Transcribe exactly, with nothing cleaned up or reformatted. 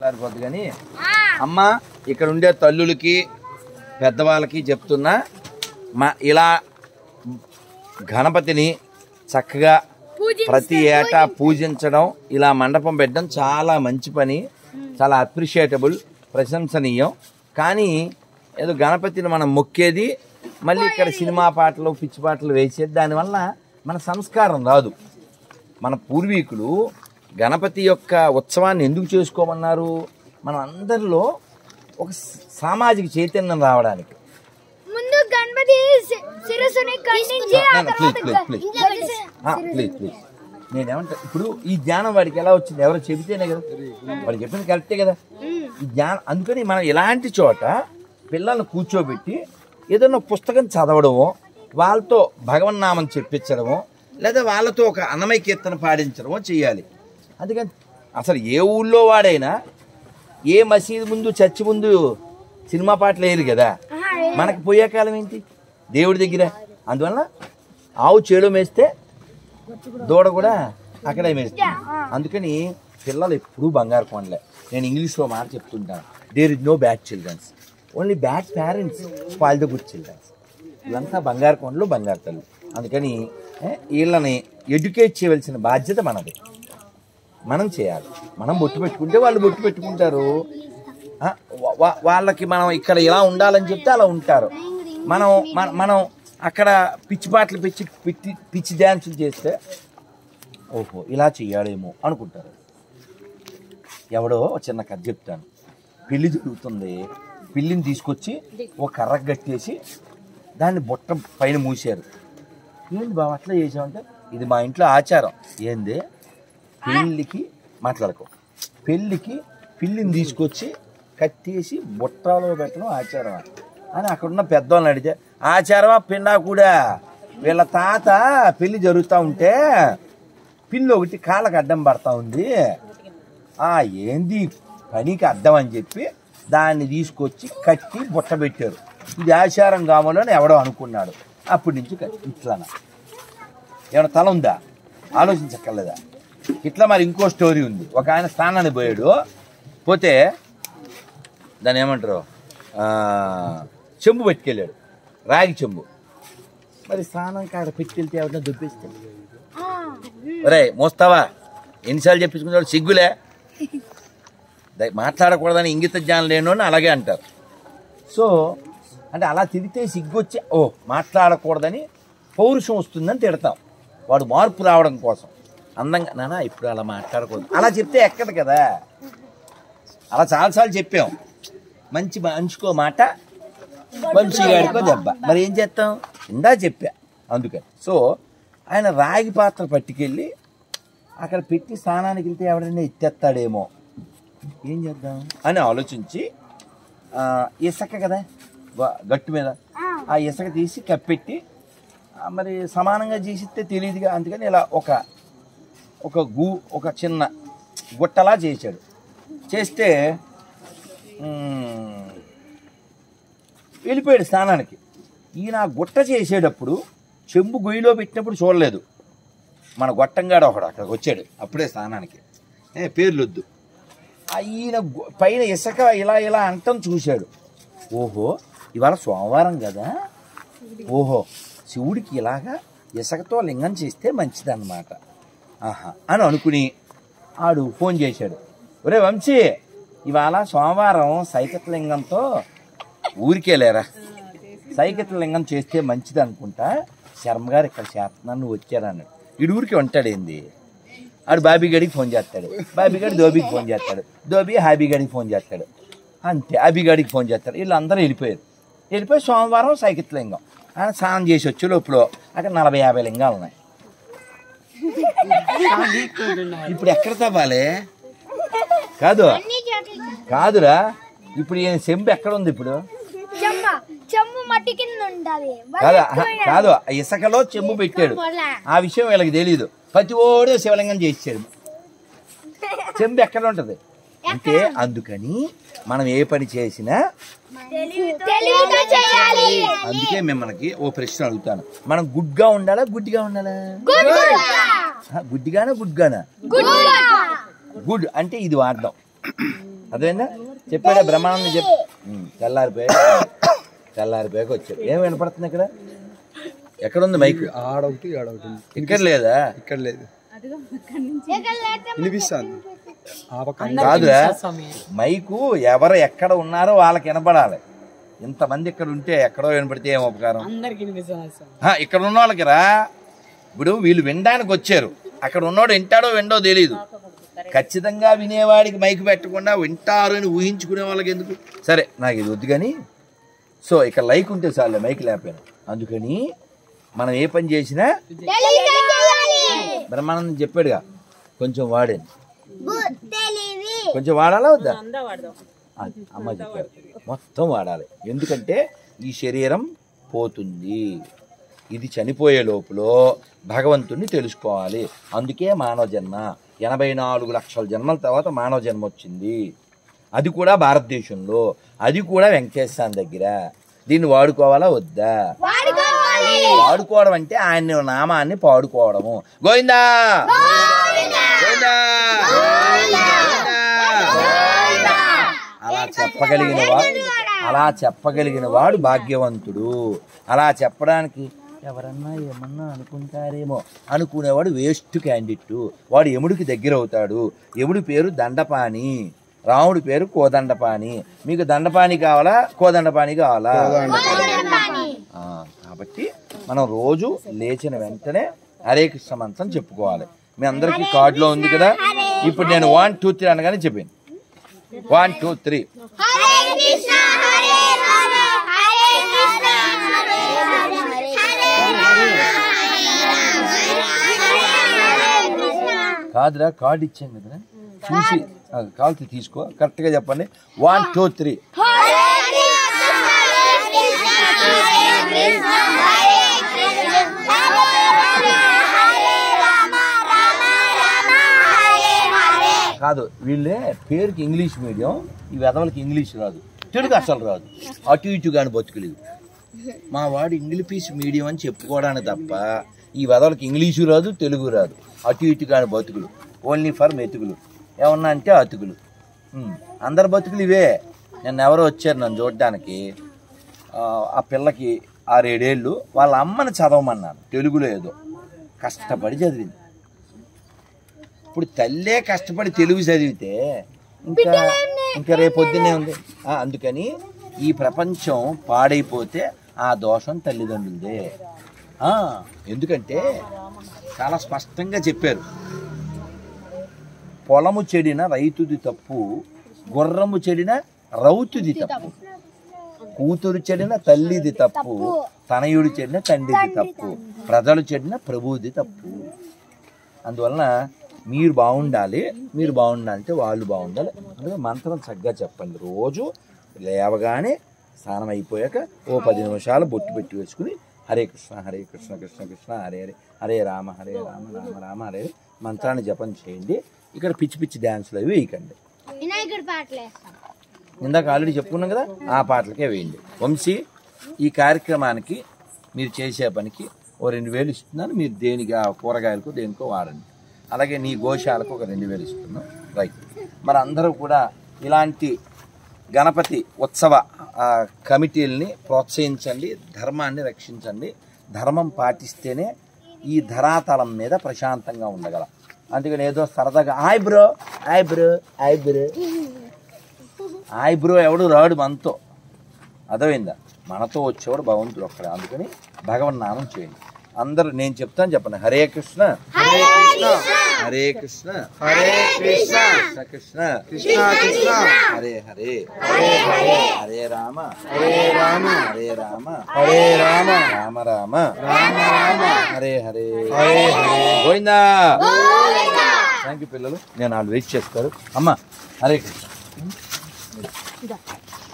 సరిపోద్ది కానీ అమ్మ ఇక్కడ ఉండే తల్లులకి పెద్దవాళ్ళకి చెప్తున్నా మా ఇలా గణపతిని చక్కగా ప్రతి ఏటా పూజించడం ఇలా మండపం పెట్టడం చాలా మంచి పని, చాలా అప్రిషియేటబుల్, ప్రశంసనీయం. కానీ ఏదో గణపతిని మనం మొక్కేది మళ్ళీ ఇక్కడ సినిమా పాటలు పిచ్చి పాటలు వేసేది, దానివల్ల మన సంస్కారం రాదు. మన పూర్వీకులు గణపతి యొక్క ఉత్సవాన్ని ఎందుకు చేసుకోమన్నారు? మనం అందరిలో ఒక సామాజిక చైతన్యం రావడానికి. ముందు గణపతి శిరస్సుని ఖండించి ఆ తర్వాత ప్లీజ్ ప్లీజ్ ప్లీజ్ నేనేమంటా, ఇప్పుడు ఈ జ్ఞానం వాడికి ఎలా వచ్చింది? ఎవరో చెబితేనే కదా, వాడు చెప్పింది కరెక్టే కదా ఈ జ్ఞానం. అందుకని మనం ఇలాంటి చోట పిల్లల్ని కూర్చోబెట్టి ఏదైనా పుస్తకం చదవడమో, వాళ్ళతో భగవన్నామం చెప్పించడమో, లేదా వాళ్ళతో ఒక అన్నమయ కీర్తన పాడించడమో చేయాలి. అందుకని అసలు ఏ ఊళ్ళో వాడైనా ఏ మసీదు ముందు చర్చి ముందు సినిమా పాటలు వేయరు కదా, మనకు పోయే కాలం ఏంటి దేవుడి దగ్గర. అందువల్ల ఆవు చేలో మేస్తే దూడ కూడా అక్కడే మేస్తుంది. అందుకని పిల్లలు ఎప్పుడూ బంగారు కొండలే. నేను ఇంగ్లీష్లో మాట చెప్తుంటాను, there is no bad childrens, only bad parents spoil the good childrens. ఇదంతా బంగారు కొండలు, బంగారు తల్లు. అందుకని వీళ్ళని ఎడ్యుకేట్ చేయవలసిన బాధ్యత మనది, మనం చేయాలి. మనం బొట్టు పెట్టుకుంటే వాళ్ళు బొట్టు పెట్టుకుంటారు, వాళ్ళకి మనం ఇక్కడ ఇలా ఉండాలని చెప్తే అలా ఉంటారు. మనం మనం అక్కడ పిచ్చి పాటలు పిచ్చి పిచ్చి పిచ్చి డ్యాన్సులు చేస్తే ఓహో ఇలా చెయ్యాలేమో అనుకుంటారు. ఎవడో చిన్న కథ చెప్తాను. పెళ్లి జరుగుతుంది, పిల్లిని తీసుకొచ్చి ఒక కర్ర కట్టేసి దాన్ని బుట్ట పైన మూసారు. ఏంటి బాబు అట్లా చేసామంటే, ఇది మా ఇంట్లో ఆచారం. ఏంది? పెళ్ళికి మాట్లాడుకో, పెళ్ళికి పిల్లిని తీసుకొచ్చి కట్టేసి బుట్టలో పెట్టడం ఆచారం అని అక్కడున్న పెద్దవాళ్ళని అడిగితే, ఆచారమా పిండా కూడా, వీళ్ళ తాత పెళ్లి జరుగుతూ ఉంటే పిల్లి ఒకటి కాళ్ళకి అడ్డం పడతా ఉంది, ఆ ఏంది పనికి అడ్డం అని చెప్పి దాన్ని తీసుకొచ్చి కట్టి బుట్ట పెట్టారు. ఇది ఆచారం కావాలని ఎవడో అనుకున్నాడు. అప్పటి నుంచి ఇట్లానా ఏమైనా తల ఉందా? ఆలోచించక్కర్లేదా? ఇట్లా మరి ఇంకో స్టోరీ ఉంది. ఒక ఆయన స్నానానికి పోయాడు, పోతే దాన్ని ఏమంటారు చెంబు పెట్టుకెళ్ళాడు, రాగి చెంబు. మరి స్నానం కాడ పెట్టుకెళ్తే ఎవరిన దుబ్బేస్తే, ఒరే మోస్తావా ఎన్నిసార్లు చెప్పించుకున్నాడు, సిగ్గులే, మాట్లాడకూడదని ఇంగిత జ్ఞానం లేని అలాగే అంటారు. సో అంటే అలా తిరిగితే సిగ్గొచ్చి ఓ మాట్లాడకూడదని పౌరుషం వస్తుందని తిడతాం. వాడు మార్పు రావడం కోసం అందంగా నానా ఇప్పుడు అలా మాట్లాడకూడదు అలా చెప్తే ఎక్కదు కదా. అలా చాలాసార్లు చెప్పాం. మంచి మంచుకో మాట, వంశీగాడికో దెబ్బ. మరి ఏం చేస్తాం? ఇందా చెప్పా. అందుకని సో ఆయన రాగి పాత్ర పట్టుకెళ్ళి అక్కడ పెట్టి స్నానానికి వెళ్తే ఎవడైనా ఎత్తేస్తాడేమో, ఏం చేద్దాం అని ఆలోచించి ఇసుక కదా గట్టు మీద, ఆ ఇసుక తీసి కప్పెట్టి మరి సమానంగా చేసిస్తే తెలియదుగా. అందుకని ఇలా ఒక ఒక గు ఒక చిన్న గుట్టలా చేశాడు. చేస్తే వెళ్ళిపోయాడు స్నానానికి. ఈయన గుట్ట చేసేటప్పుడు చెంబు గొయ్యిలో పెట్టినప్పుడు చూడలేదు. మన గొట్టంగాడు ఒకడు అక్కడికి వచ్చాడు అప్పుడే స్నానానికి, ఏ పేర్లొద్దు. ఈయన పైన ఇసుక ఇలా ఇలా అంటం చూశాడు. ఓహో ఇవాళ సోమవారం కదా, ఓహో శివుడికి ఇలాగా ఇసుకతో లింగం చేస్తే మంచిదన్నమాట ఆహా అని అనుకుని ఆడు ఫోన్ చేశాడు. ఒరే వంశీ ఇవాళ సోమవారం సైకత లింగంతో ఊరికే లేరా, సైకత లింగం చేస్తే మంచిది అనుకుంటా, శర్మ గారు ఇక్కడ చేస్తున్నాను నువ్వు వచ్చారన్నాడు. వీడు ఊరికి ఉంటాడేంది, ఆడు బాబీగడికి ఫోన్ చేస్తాడు, బాబీగడి దోబీకి ఫోన్ చేస్తాడు, దోబీ హాబీగడికి ఫోన్ చేస్తాడు, అంతే అబిగడికి ఫోన్ చేస్తాడు. వీళ్ళందరూ వెళ్ళిపోయారు. వెళ్ళిపోయి సోమవారం సైకత లింగం ఆయన స్నానం చేసి వచ్చే లోపల అక్కడ నలభై యాభై లింగాలు ఉన్నాయి. ఇప్పుడు ఎక్కడ తవ్వాలి? కాదు కాదురా, ఇప్పుడు ఈయన చెంబు ఎక్కడ ఉంది? ఇప్పుడు కాదు కాదు ఇసుకలో చెంబు పెట్టాడు. ఆ విషయం వీళ్ళకి తెలీదు. ప్రతి ఓడే శివలింగం చేసాడు. చెంబు ఎక్కడ ఉంటది అంటే, అందుకని మనం ఏ పని చేసినా అందుకే మిమ్మల్ని ఓ ప్రశ్న అడుగుతాను, మనం గుడ్గా ఉండాలా గుడ్డిగా ఉండాలా? గుడ్డిగానా గుడ్గానా? గుడ్ అంటే ఇది వాడదాం. అదేనా చెప్పాడా బ్రహ్మానందం చెప్ తెల్లారిపోయా తెల్లారిపోయాక వచ్చాడు. ఏం వినపడుతుంది ఇక్కడ? ఎక్కడుంది మైక్? ఆడొకటి ఆడొకటి ఇక్కడ లేదా? ఇక్కడ లేదు, వినిపిస్తుంది. కాదురా, మైకు ఎవరు ఎక్కడ ఉన్నారో వాళ్ళకి వినపడాలి. ఇంతమంది ఇక్కడ ఉంటే ఎక్కడో వినపడితే ఏం ఉపకారం? ఇక్కడ ఉన్న వాళ్ళకి రా. ఇప్పుడు వీళ్ళు వినడానికి వచ్చారు, అక్కడ ఉన్నోడు వింటాడో విండో తెలీదు. ఖచ్చితంగా వినేవాడికి మైకు పెట్టకుండా వింటారు అని ఊహించుకునే వాళ్ళకి ఎందుకు? సరే, నాకు ఇది వద్దు కానీ. సో ఇక్కడ లైక్ ఉంటే చాలే, మైక్ లేకపోయినా. అందుకని మనం ఏ పని చేసినా బ్రహ్మానందం చెప్పాడుగా, కొంచెం వాడండి. కొంచెం వాడాలా వద్దా? అమ్మ చెప్పారు మొత్తం వాడాలి. ఎందుకంటే ఈ శరీరం పోతుంది, ఇది చనిపోయే లోపల భగవంతుణ్ణి తెలుసుకోవాలి. అందుకే మానవ జన్మ. ఎనభై నాలుగు లక్షల జన్మల తర్వాత మానవ జన్మ వచ్చింది. అది కూడా భారతదేశంలో, అది కూడా వెంకటేశ్వర దగ్గర. దీన్ని వాడుకోవాలా వద్దా? వాడుకోవడం అంటే ఆయన నామాన్ని పాడుకోవడము. గోవిందా గోవిందా అలా చెప్పగలిగిన వాడు అలా చెప్పగలిగిన వాడు భాగ్యవంతుడు. అలా చెప్పడానికి ఎవరన్నా ఏమన్నా అనుకుంటారేమో అనుకునేవాడు వేస్ట్ క్యాండిడేట్. వాడు యముడికి దగ్గర అవుతాడు. యముడి పేరు దండపాణి, రాముడి పేరు కోదండపాణి. మీకు దండపాణి కావాలా కోదండపాణి కావాలా? కాబట్టి మనం రోజు లేచిన వెంటనే హరే కృష్ణ మంత్రం చెప్పుకోవాలి. మీ అందరికీ కార్డులో ఉంది కదా. ఇప్పుడు నేను వన్ టూ త్రీ అనగానే చెప్పాను. One two three. కాదురా, కార్డు ఇచ్చాను కదా, చూసి కాల్సి తీసుకో. కరెక్ట్గా చెప్పండి. One two three. కాదు, వీళ్ళే పేరుకి ఇంగ్లీష్ మీడియం, ఈ వెధవలకి ఇంగ్లీష్ రాదు, తెలుగు అసలు రాదు, అటు ఇటు కానీ బతుకులేదు. మా వాడు ఇంగ్లీష్ మీడియం అని చెప్పుకోవడానికి తప్ప ఈ వెధవలకి ఇంగ్లీషు రాదు, తెలుగు రాదు, అటు ఇటు కానీ బతుకులు. ఓన్లీ ఫర్ మెతుకులు. ఏమన్నా అంటే అతుకులు. అందరు బతుకులు ఇవే. నిన్న ఎవరో వచ్చారు నన్ను చూడడానికి. ఆ పిల్లకి ఆరేడేళ్ళు, వాళ్ళ అమ్మని చదవమన్నాను తెలుగులో. ఏదో కష్టపడి చదివింది. ఇప్పుడు తల్లే కష్టపడి తెలుగు చదివితే ఇంకా ఇంకా రేపొద్దునే ఉంది. అందుకని ఈ ప్రపంచం పాడైపోతే ఆ దోషం తల్లిదండ్రులదే. ఎందుకంటే చాలా స్పష్టంగా చెప్పారు, పొలము చెడిన రైతుది తప్పు, గుర్రము చెడిన రౌతుది తప్పు, కూతురు చెడిన తల్లిది తప్పు, తనయుడు చెడిన తండ్రిది తప్పు, ప్రజలు చెడిన ప్రభువుది తప్పు. అందువలన మీరు బాగుండాలి, మీరు బాగుండాలంటే వాళ్ళు బాగుండాలి. అందుకే మంత్రం చక్కగా చెప్పండి. రోజు లేవగానే స్నానం అయిపోయాక ఓ పది నిమిషాలు బొట్టు పెట్టి వేసుకుని హరే కృష్ణ హరే కృష్ణ కృష్ణ కృష్ణ హరే హరే హరే రామ హరే రామ రామ రామ హరే మంత్రాన్ని జపం చేయండి. ఇక్కడ పిచ్చి పిచ్చి డ్యాన్సులు అవి వేయకండి. ఇందాక ఆల్రెడీ చెప్పుకున్నాం కదా, ఆ పాటలకే వేయండి. వంశీ, ఈ కార్యక్రమానికి మీరు చేసే పనికి ఓ రెండు వేలు ఇస్తున్నాను. మీరు దేనికి, కూరగాయలకు దేనికో వాడండి. అలాగే నీ గోశాలకు ఒక రెండు వేలు ఇస్తున్నాం. రైట్. మరి అందరూ కూడా ఇలాంటి గణపతి ఉత్సవ కమిటీలని ప్రోత్సహించండి, ధర్మాన్ని రక్షించండి. ధర్మం పాటిస్తేనే ఈ ధరాతలం మీద ప్రశాంతంగా ఉండగలం. అందుకని ఏదో సరదాగా hi bro hi bro hi bro hi bro ఎవడు రాడు మనతో, అర్థమైందా? మనతో వచ్చేవాడు భగవంతుడు ఒక్కడే. అందుకని భగవన్ నామం చేయండి. అందరూ నేను చెప్తాను, చెప్పండి. హరే కృష్ణ హరే కృష్ణ హరే కృష్ణ హరే కృష్ణ కృష్ణ కృష్ణ కృష్ణ హరే హరే హరే హరే హరే రామ హరే రామ హరే రామ హరే రామ రామ రామ రామ రామ హరే హరే హరే హరే గోవిందా. థ్యాంక్ యూ పిల్లలు. నేను వాళ్ళు వెయిట్ చేస్తారు. అమ్మ హరే కృష్ణ.